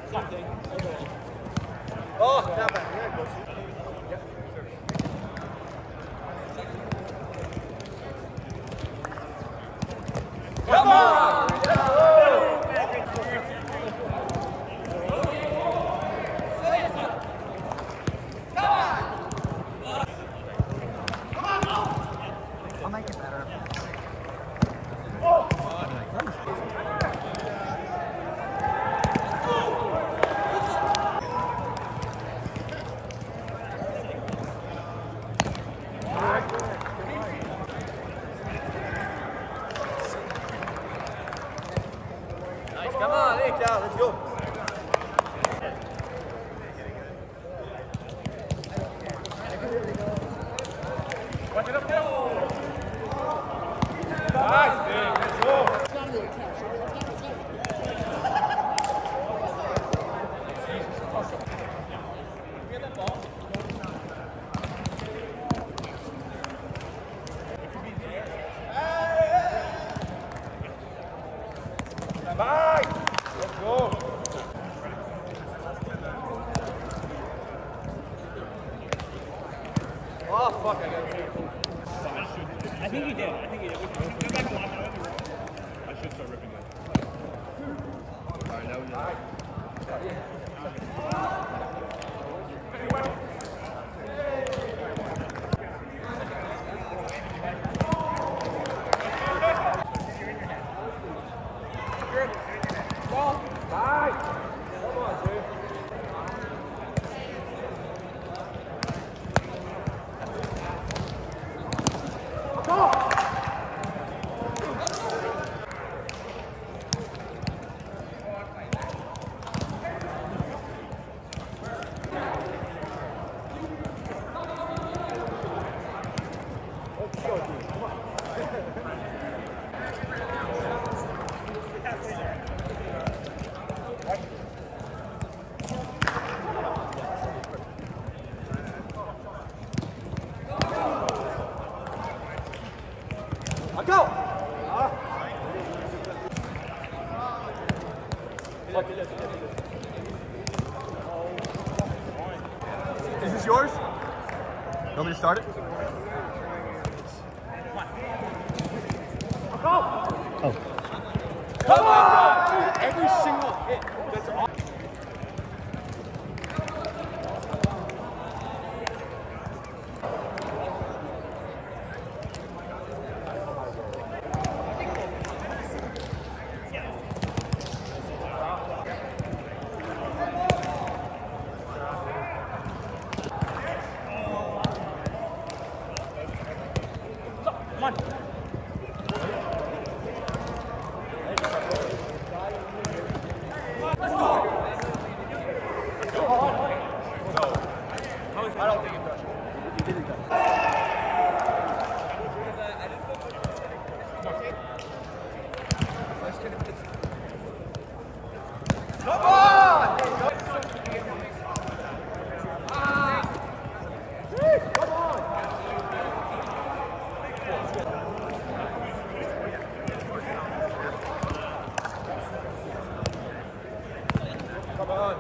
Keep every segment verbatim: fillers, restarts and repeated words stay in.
Oh, not bad. Come on! I'll make it better. Nice, come on, Nick, down, let's go. Watch it up there. Nice, man, let's go. Bye. Let's go. Oh fuck! I got it. I think he did. I think he did. We can go back and watch it. I should start ripping that. Alright, now we just. I'll go! Ah. Is this yours? You want me to start it? I'll go! Oh. Come on! Dude, every single hit. That's awesome. Come on. I don't think you touched it. You didn't touch it. Come on! Ah! Come on! Come on.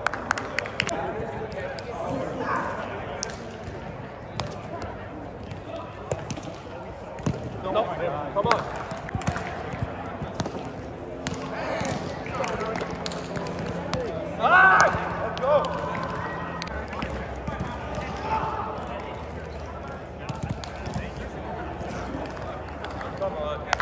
No, no, come on. Ah! Let's go. Come on.